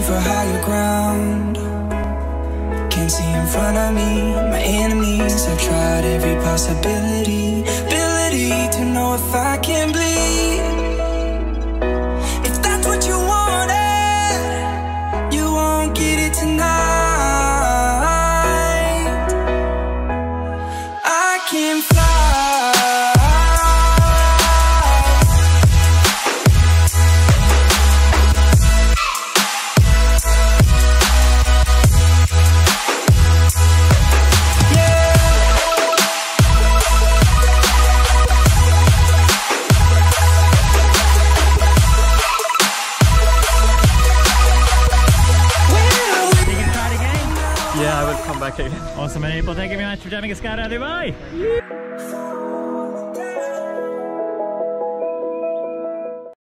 for higher ground. Can't see in front of me, my enemies. I've tried every possibility, ability to know if I can bleed. If that's what you wanted, you won't get it tonight. I can fly. Yeah, I will come back again. Awesome, Anoop. Well, thank you very much for joining us, SkyDiving. Bye!